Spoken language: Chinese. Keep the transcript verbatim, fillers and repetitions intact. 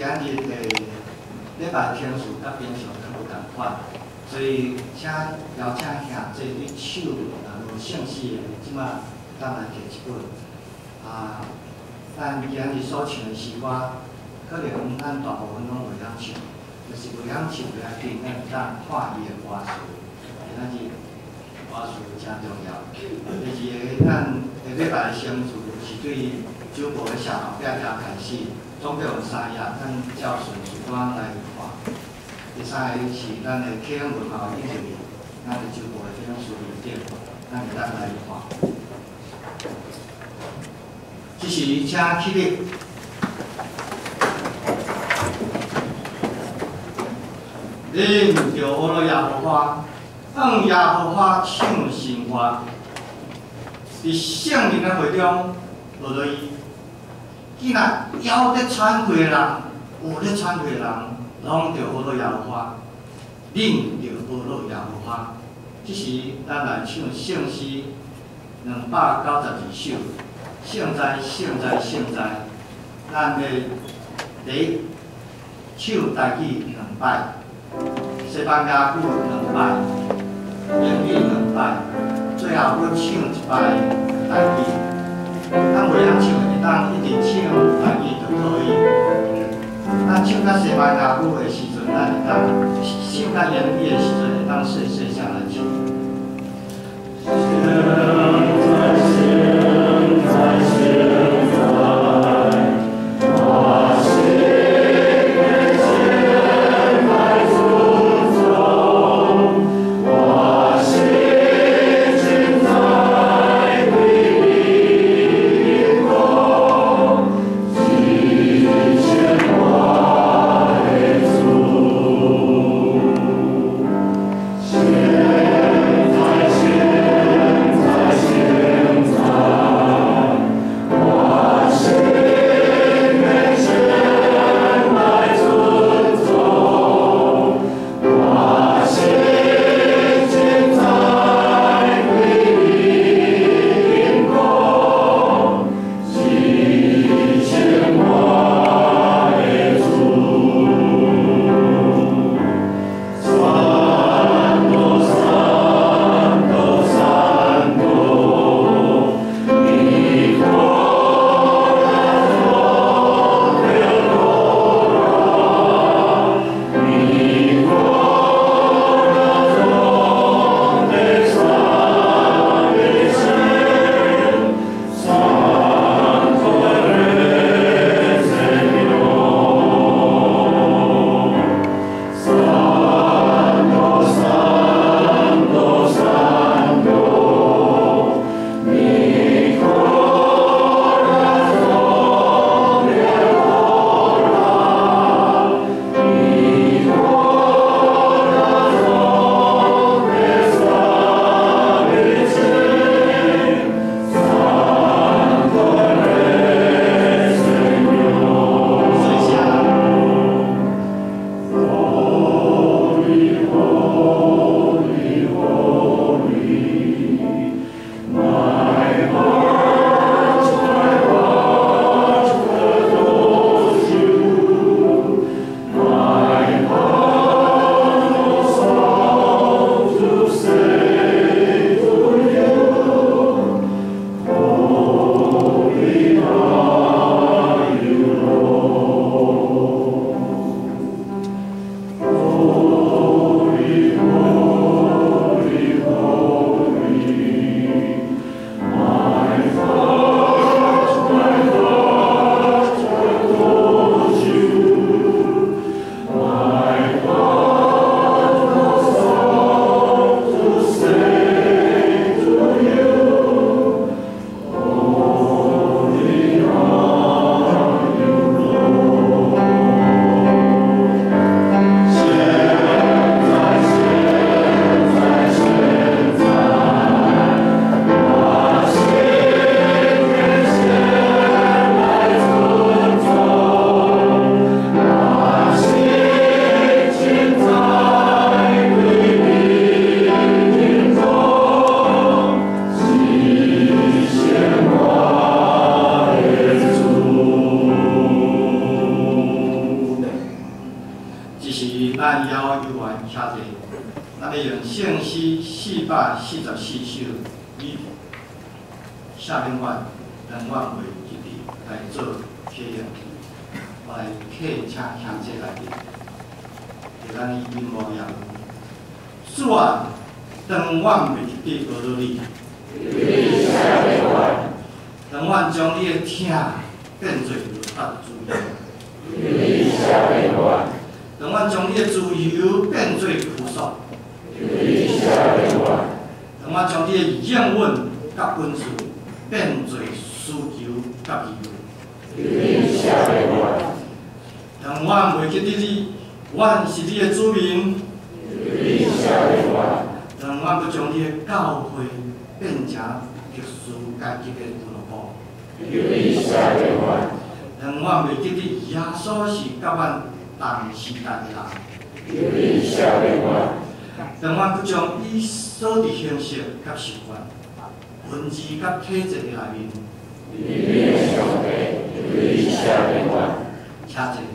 今日的礼拜天数甲平常都无共款，所以请邀请兄这对手啊无姓氏的，即马当来摕一本啊。咱今日所唱的诗歌，可能咱大部分拢袂晓唱，就是袂晓唱袂要紧，咱当看伊的歌词，今仔日歌词真重要。第二个，咱下礼拜的生字是对酒部的小后壁条开始。 总共有三页，咱照顺序怎来看。第三个是咱的启永文化印象，咱的周部的这种书面顶，咱会当来看。这是请起立。恁着学了耶和华，向耶和华唱神话，伫圣灵的会中学了伊。 既然腰咧喘气的人，有咧喘气的人，拢着学到耶和华，恁着学到耶和华。即时咱来唱圣诗两百九十二首，圣哉圣哉圣哉！咱要第一唱台语两摆，西班牙语两摆，英语两摆，最后要唱一摆台语。 咱袂晓唱，会当一直唱台语就可以。咱唱到西班牙语的时阵，咱会当唱到英语的时阵，会当细细下来唱。现在，现在，现在，我心的现在注重，我心正在归你。 现在，现在。 咱以后有缘写者，咱要用圣诗四百四十四首以下面阮两万为基地来做体验，我来客请兄姐来面，给咱以音乐样。主啊，当阮为基地学到你，当阮将你的听变做律法自由，当阮将你的自由变做苦索，当阮将你的应允甲恩赐变做需求甲义务。当阮袂记得你，阮是你的子民。当阮要将你的教会变成特殊阶级的俱乐部。当阮袂记得耶稣是甲阮同时代的人。当阮要将伊所伫形式甲习惯。文字甲体制的内面，请坐。